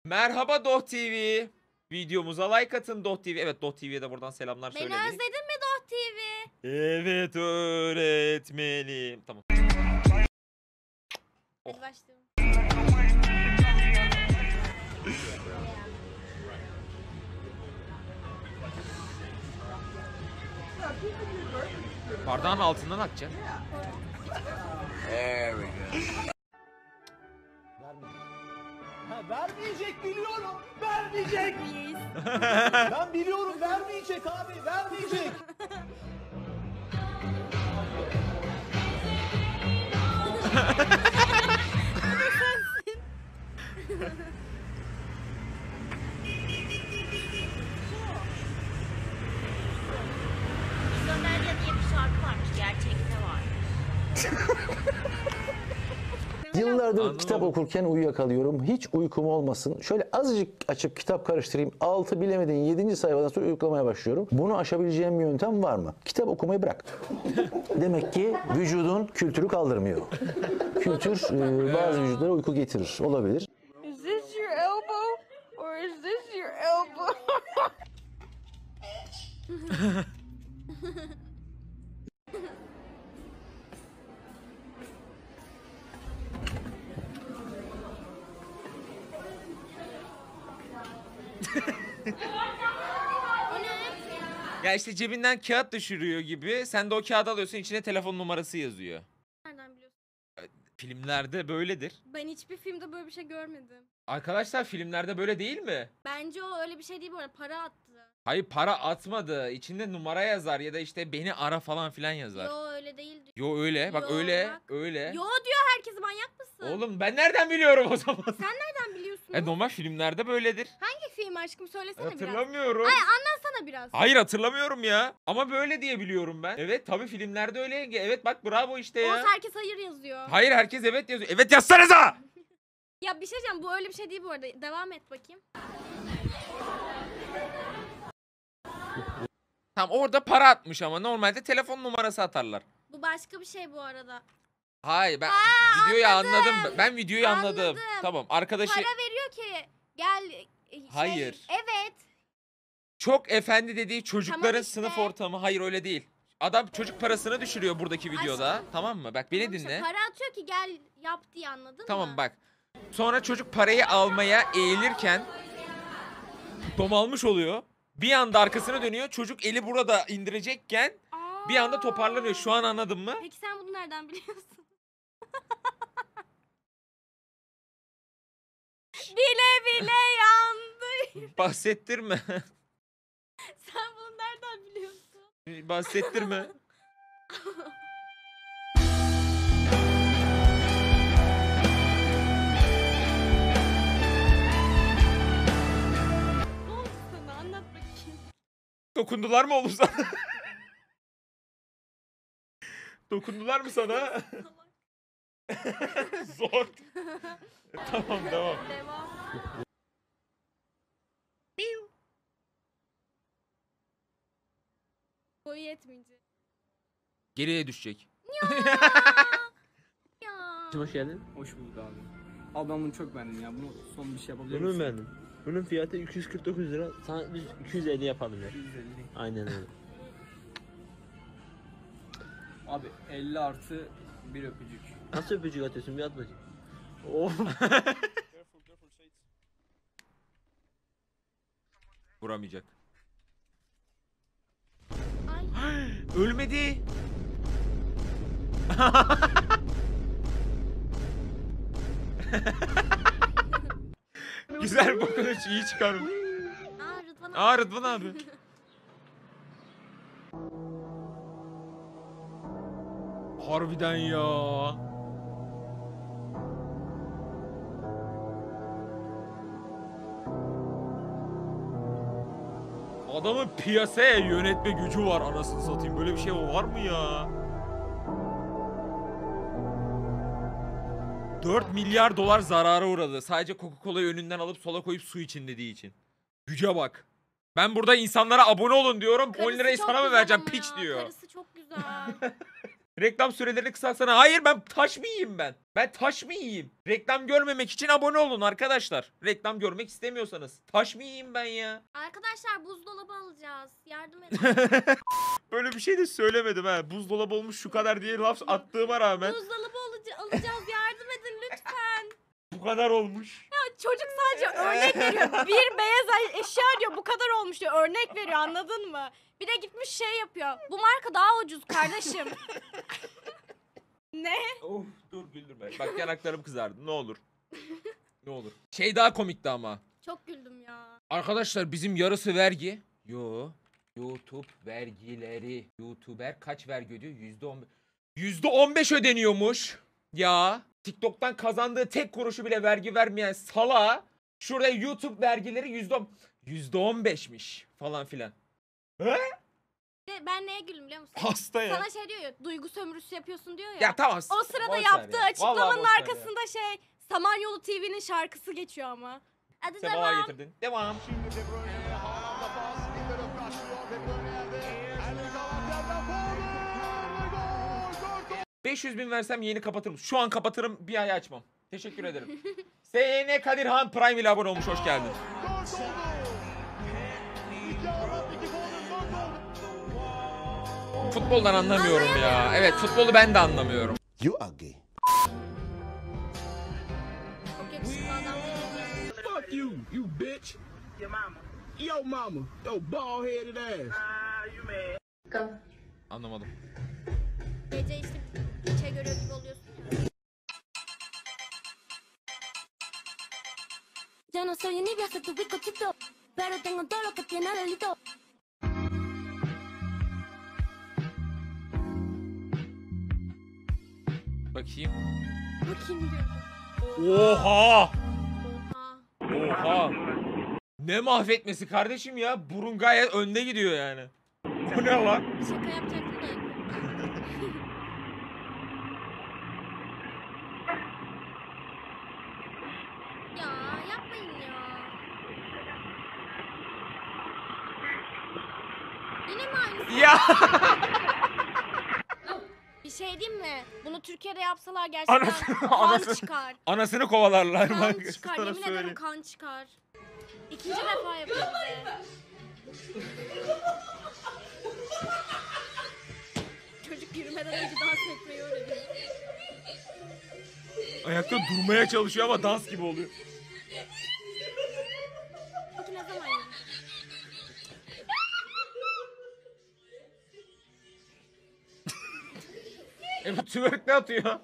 Merhaba Doh TV. Videomuza like atın Doh TV. Evet Doh TV'ye de buradan selamlar Beni söyledik. özledin mi Doh TV? Evet öğretmenim. Tamam. Hadi başlayalım. Bardağın altından akacak. Vermeyecek biliyorum. Vermeyecek. Ben biliyorum vermeyecek abi. Vermeyecek. Sonerya diye bir şarkı varmış. Gerçekte var. Yıllardır Anladım. kitap okurken uyuyakalıyorum. Hiç uykum olmasın. Şöyle azıcık açıp kitap karıştırayım. 6 bilemediğin 7. sayfadan sonra uyuklamaya başlıyorum. Bunu aşabileceğim bir yöntem var mı? Kitap okumayı bırak. Demek ki vücudun kültürü kaldırmıyor. Kültür bazı vücutlara uyku getirir. Olabilir. Is this your elbow or is this your elbow? Ya işte cebinden kağıt düşürüyor gibi. Sen de o kağıdı alıyorsun, içine telefon numarası yazıyor. Nereden biliyorsun? Filmlerde böyledir. Ben hiçbir filmde böyle bir şey görmedim. Arkadaşlar filmlerde böyle değil mi? Bence o öyle bir şey değil bu arada. Para attı. Hayır para atmadı. İçinde numara yazar ya da işte beni ara falan filan yazar. Yo öyle değil. Yo öyle. Bak Yo, öyle. bak. Öyle. Yo diyor herkes, manyak mısın? Oğlum ben nereden biliyorum o zaman? Nereden biliyorsun? Normal filmlerde böyledir. Hangi film aşkım, söylesene biraz. Hatırlamıyorum. Sana biraz. Hayır hatırlamıyorum ya. Ama böyle diye biliyorum ben. Evet tabii filmlerde öyle. Evet bak bravo işte ya. Olsa herkes hayır yazıyor. Hayır herkes evet yazıyor. Evet yazsanıza! Ya bir şey diyeceğim, bu öyle bir şey değil bu arada. Devam et bakayım. Tamam orada para atmış ama normalde telefon numarası atarlar. Bu başka bir şey bu arada. Hayır ben videoyu anladım. Ben videoyu anladım. Anladım. Tamam arkadaşı Para veriyor ki gel. Hayır. Evet. çok efendi dediği çocukların Tamam işte. sınıf ortamı. Hayır öyle değil. Adam çocuk parasını düşürüyor buradaki videoda. Tamam mı? Bak beni Tamam işte, dinle. para atıyor ki gel yap diye, anladın Tamam mı? bak. Sonra çocuk parayı almaya eğilirken domalmış oluyor. Bir anda arkasına dönüyor. Çocuk eli burada indirecekken bir anda toparlanıyor. Şu an anladın mı? Peki sen bunu nereden biliyorsun? Bile bile yandı. Bahsettirme. Sen bunu nereden biliyorsun? Bahsettirme. Ne oldu sana? Anlat bakayım. Dokundular mı oğlum sana? Dokundular mı sana? Zor. Tamam devam. Devam. Boyu yetmeyecek. Geriye düşecek. Ya. Hoş geldin. Hoş bulduk abi. Abi ben bunu çok beğendim ya. Bunu son bir şey yapabilir Bunu misin? beğendim. Bunun fiyatı 249 lira. Sana biz 250 yapalım ya. 150. Aynen öyle. Abi 50 artı bir öpücük. Nasıl öpücük atıyorsun bir at bakayım. Oh. Vuramayacak. Ay. Ölmedi. Güzel dokunuş iyi çıkarmış. Rıdvan abi. Aa Rıdvan abi. Harbiden ya. Adamın piyasaya yönetme gücü var anasını satayım. Böyle bir şey var mı ya? 4 milyar dolar zarara uğradı. Sadece Coca-Cola'yı önünden alıp sola koyup su için dediği için. Güce bak. Ben burada insanlara abone olun diyorum. 10 Karısı lirayı çok sana mı güzel vereceğim ama piç ya. diyor. Karısı çok güzel. Reklam sürelerini kısaltsana. Hayır, ben taş mı yiyeyim ben? Ben taş mı yiyeyim? Reklam görmemek için abone olun arkadaşlar. Reklam görmek istemiyorsanız. Taş mı yiyeyim ben ya? Arkadaşlar buzdolabı alacağız. Yardım edin. Böyle bir şey de söylemedim ha. Buzdolabı olmuş şu kadar diye laf attığıma rağmen. Buzdolabı alacağız. Yardım edin lütfen. Bu kadar olmuş. Çocuk sadece örnek veriyor. Bir beyaz eşya diyor, bu kadar olmuş diyor. Örnek veriyor, anladın mı? Bir de gitmiş şey yapıyor. Bu marka daha ucuz kardeşim. Ne? Of, dur güldürme. Bak yanaklarım kızardı. Ne olur. Ne olur. Şey daha komikti ama. Çok güldüm ya. Arkadaşlar bizim yarısı vergi. Yo. YouTube vergileri. YouTuber kaç vergi ödüyor? %15. %15 ödeniyormuş. Ya. TikTok'tan kazandığı tek kuruşu bile vergi vermeyen sala. Şurada YouTube vergileri %15'miş falan filan. Ben neye güldüm biliyor musun? Hasta ya. Sana şey diyor ya, duygu sömürüsü yapıyorsun diyor ya. Ya tamam. O sırada boş ver yaptığı ya. açıklamanın Vallahi boş ver ya. arkasında şey, Samanyolu TV'nin şarkısı geçiyor ama. Hadi Sefalar devam. getirdin. Devam. 500.000 versem yeni kapatırım. Şu an kapatırım, bir ay açmam. Teşekkür ederim. SYN Kadirhan Prime ile abone olmuş, hoş geldin. Futboldan anlamıyorum ya. Evet, futbolu ben de anlamıyorum. You are gay. Çok yakışıklı adam değil mi? Fuck you, you bitch. Your mama. Yo mama. Yo bald headed ass. Anlamadım. Gece işte şey görüyor gibi oluyorsun ya. Ya no soy envidia, soy tu bizcochito, pero tengo todo lo que tiene Adelito. Bakayım. Bakayım diyor. Oha! Oha. Oha! Ne mahvetmesi kardeşim ya. Burun gayet önde gidiyor yani. Bu ne lan? Şaka yapacaktım da yapıyorum. Ya yapmayın ya. Yine mi aynısı? Ya! Bir şey diyeyim mi? Bunu Türkiye'de yapsalar gerçekten kan anasını- çıkar. Anasını kovalarlar. Kan Bak, çıkar. sana Yemin ederim söyleyeyim. kan çıkar. İkinci defa yapıyor bir de. Çocuk yürümeden önce dans etmeyi öğreniyor. Ayakta durmaya çalışıyor ama dans gibi oluyor. Peki ne zaman yürüyor? Evet, twerk ne atıyor?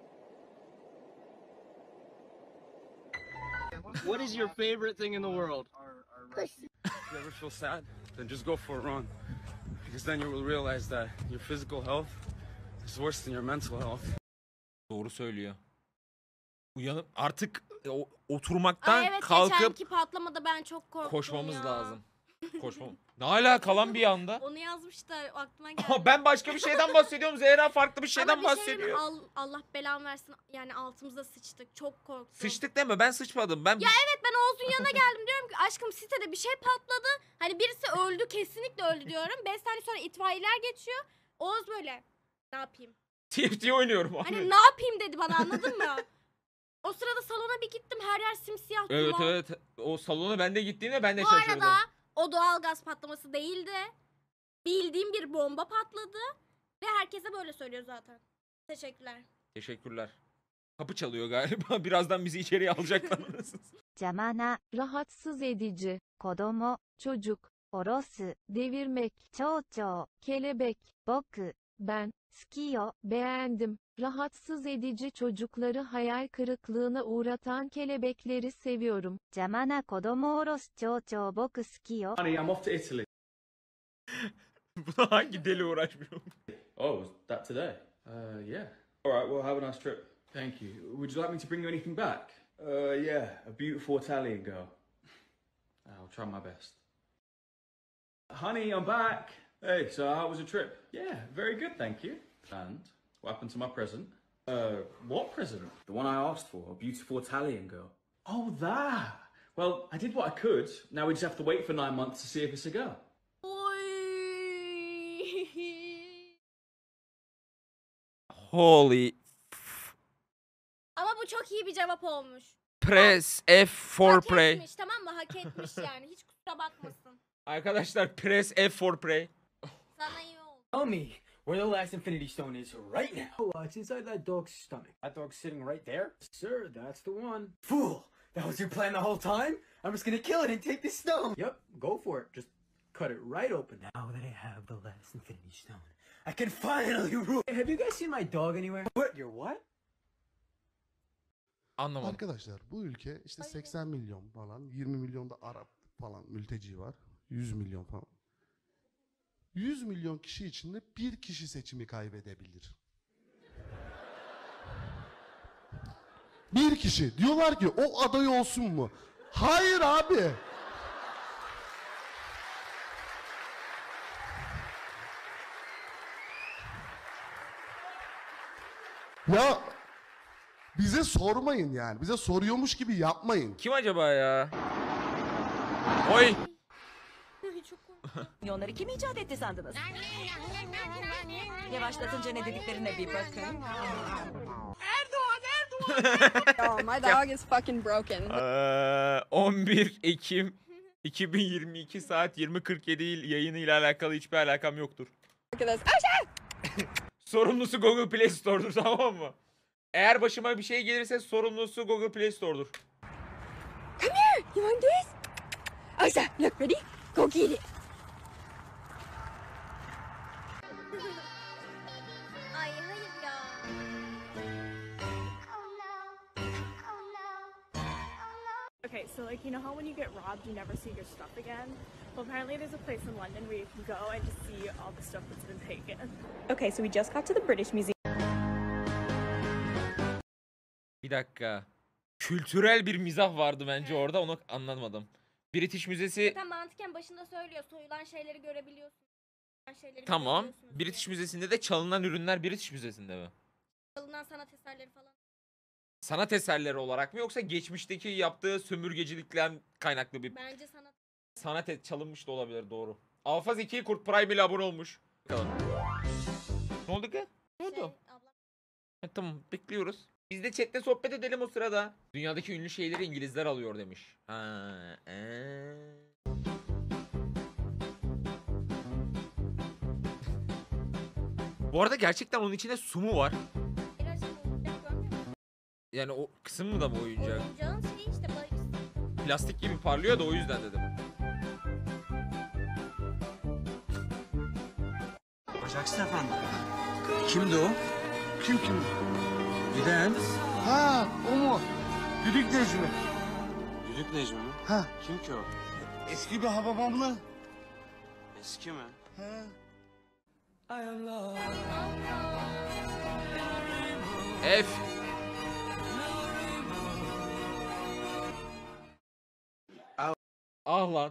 What is your favorite thing in the world? Pussy. If you ever feel sad, then just go for a run. Because then you will realize that your physical health is worse than your mental health. Doğru söylüyor. Uyanıp artık oturmaktan Ay evet, kalkıp geçenki patlamada ben çok korktum koşmamız ya. lazım. Koşmam. Ne alaka lan bir anda? Onu yazmış da aklıma geldi. Ama ben başka bir şeyden bahsediyorum. Zehra farklı bir şeyden Ama bir şey diyeyim mi? bahsediyor. Allah belamı versin. Yani altımıza sıçtık. Çok korktum. Sıçtık deme, ben sıçmadım. Ben Ya evet, ben Oğuz'un yanına geldim, diyorum ki aşkım sitede bir şey patladı. Hani birisi öldü, kesinlikle öldü diyorum. 5 saniye sonra itfaiyeler geçiyor. Oğuz böyle, ne yapayım? TFT oynuyorum abi. Hani ne yapayım dedi bana, anladın mı? O sırada salona bir gittim, her yer simsiyah Evet duman. evet. O salona ben de gittiğimde ben de Bu şaşırdım. arada o doğal gaz patlaması değildi. Bildiğim bir bomba patladı. Ve herkese böyle söylüyor zaten. Teşekkürler. Teşekkürler. Kapı çalıyor galiba. Birazdan bizi içeriye alacaklar. 邪魔な、rahatsız edici, kodomo, çocuk, orosu, devirmek, çoğu, kelebek, boku, ben, skiyo, beğendim, rahatsız edici çocukları hayal kırıklığına uğratan kelebekleri seviyorum. 邪魔な子供おろす蝶々僕好きよ。 Honey, I'm off to Italy. Buna hangi deli uğraşmıyor? Oh, was that today? Yeah. All right, well, have a nice trip. Thank you. Would you like me to bring you anything back? Yeah, a beautiful Italian girl. I'll try my best. Honey, I'm back. Hey, so how was your trip? Yeah, very good, thank you. And what happened to my present? What present? The one I asked for, a beautiful Italian girl. Oh, that. Well, I did what I could. Now we just have to wait for 9 months to see if it's a girl. Oy. Holy. Ama bu çok iyi bir cevap olmuş. Press F for Hak pray. etmiş, tamam mı? Hak etmiş yani. Hiç kusura bakmasın. Arkadaşlar press F for pray. Sana iyi oldu. Tell me where the last Infinity Stone is right now. Oh, it's inside that dog's stomach. That dog's sitting right there? Sir, that's the one. Fool! That was your plan the whole time? I'm just gonna kill it and take the stone. Yep, go for it. Just cut it right open. Now that I have the last Infinity Stone, I can finally rule. Have you guys seen my dog anywhere? What? Your what? Anlamadım. Arkadaşlar bu ülke işte 80 milyon falan, 20 milyon da Arap falan mülteci var. 100 milyon falan. 100 milyon kişi içinde bir kişi seçimi kaybedebilir. Bir kişi. Diyorlar ki o aday olsun mu? Hayır abi. Ya bize sormayın yani. Bize soruyormuş gibi yapmayın. Kim acaba ya? Oy. Ay, çok korktum. Onları kim icat etti sandınız? Yavaşlatınca ne dediklerine bir bakın. Oh, my dog is fucking broken. 11 Ekim 2022 saat 20.47 yayını ile alakalı hiçbir alakam yoktur. Look at this. Oh shit! Sorumlusu Google Play Store'dur, tamam mı? Eğer başıma bir şey gelirse sorumlusu Google Play Store'dur. Come here! You want this? Oh shit! Look, ready? Go get it! Ay hayır ya. Okay, so like, you know how when you get robbed, you never see your stuff again? Well, apparently there's a place in London where you can go and just see all the stuff that's been taken. Okay, so we just got to the British Museum. Bir dakika. Kültürel bir mizah vardı bence orada, onu anlamadım. British Müzesi, Zaten mantıken başında söylüyor. Soyulan şeyleri görebiliyorsun. Soyulan şeyleri tamam. görebiliyorsunuz British diye. Müzesi'nde de çalınan ürünler British Müzesi'nde mi? Çalınan sanat eserleri falan. Sanat eserleri olarak mı, yoksa geçmişteki yaptığı sömürgecilikten kaynaklı bir Bence sanat. çalınmış da olabilir, doğru. Alfa Zeki Kurt Prime ile abone olmuş. Bakalım. Ne oldu ki? Ne oldu? Şey, abla. Tamam, bekliyoruz. Biz de chatte sohbet edelim o sırada. Dünyadaki ünlü şeyleri İngilizler alıyor demiş. Bu arada gerçekten onun içinde su mu var? Biraz oyuncak görmüyor musun? Yani o kısım mı da mı oyuncak? Oyuncağın şeyi işte. Plastik gibi parlıyor da o yüzden dedim. Bacaksız efendim. Kimdi o? Kim? Giden. Ha, o mu? Düdük Necmi. Düdük Necmi mi? Ha, Kim ki o? eski bir hababamlı. Eski mi? Ha. F. Ah lan.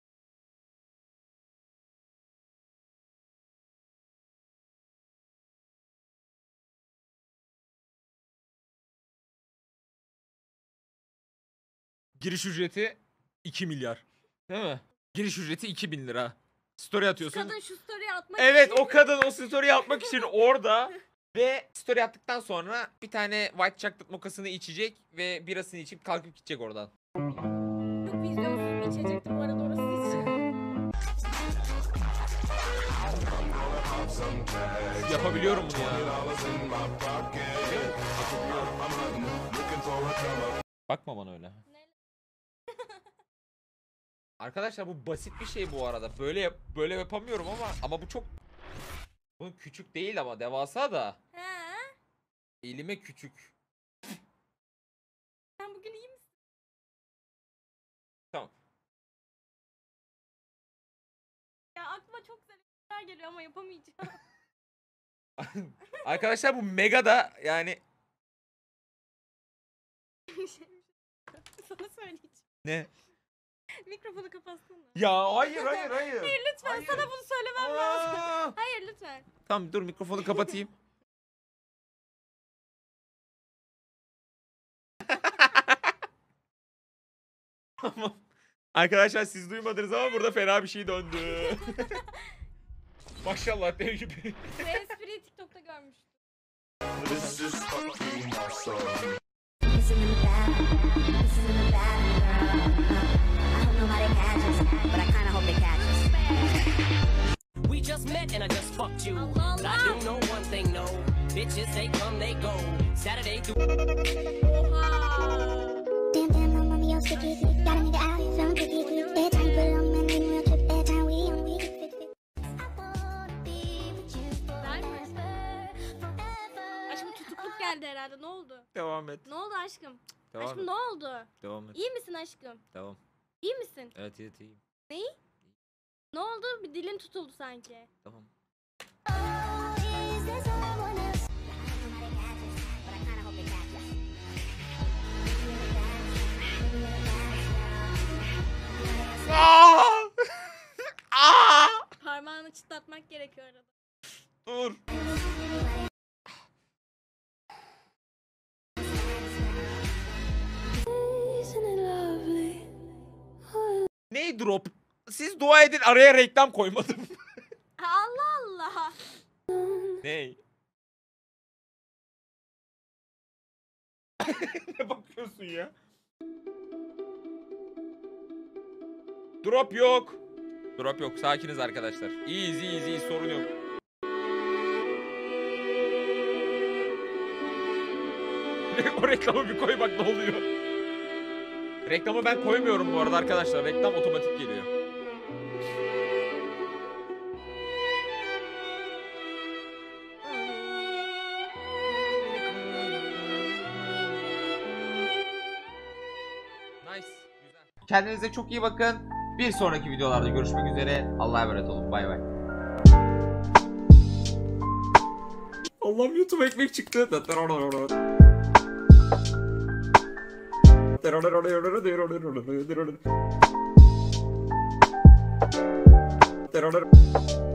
Giriş ücreti 2 milyar. Değil mi? Giriş ücreti 2000 lira. Story atıyorsun. Kadın şu story'i atmak Evet, için. o kadın o story atmak için orada. Ve story attıktan sonra bir tane white chocolate mokasını içecek ve birasını içip kalkıp gidecek oradan. Çok vizyonsuz bir içecekti bu arada, orası için. Yapabiliyorum bunu ya. Bakma bana öyle. Arkadaşlar bu basit bir şey bu arada. Böyle yapamıyorum ama bu çok... Bu küçük değil ama devasa da. He? Elime küçük. Sen bugün iyi misin? Tamam. Ya aklıma çok güzel şeyler geliyor ama yapamayacağım. Arkadaşlar bu mega da yani... Sana söyleyeceğim. Ne? Mikrofonu kapatsana. Ya hayır. Hayır lütfen, Hayır. sana bunu söylemem lazım. Hayır lütfen. Tamam dur, mikrofonu kapatayım. Tamam. Arkadaşlar siz duymadınız ama burada fena bir şey döndü. Maşallah dev gibi. Bu espriyi TikTok'ta görmüştüm. We just met and I just fucked you. But I do know one thing, no. Bitches, they come, they go. Saturday through. Damn, I'm on the sticky. Got a nigga out here feeling picky. Every time you put it on, man, we real trip. Every time we on, we get fit. Aşkım tutukluk geldi herhalde. Ne oldu? Devam et. Ne oldu aşkım? Devam Aşkım et. ne oldu? Devam et. İyi misin aşkım? Devam. İyi misin? Evet iyiyim. Neyi? Ne oldu? Bir dilin tutuldu sanki. Tamam. Parmağını çıtlatmak gerekiyor arada. Dur. Ne drop? Siz dua edin, araya reklam koymadım. Allah Allah. Ney? Ne bakıyorsun ya? Drop yok. Drop yok. Sakiniz arkadaşlar. Easy sorun yok. O reklamı bir koy bak ne oluyor. Reklamı ben koymuyorum bu arada arkadaşlar. Reklam otomatik geliyor. Nice. Güzel. Kendinize çok iyi bakın. Bir sonraki videolarda görüşmek üzere. Allah'a emanet olun. Bay bay. Allah'ım YouTube ekmek çıktı. Terör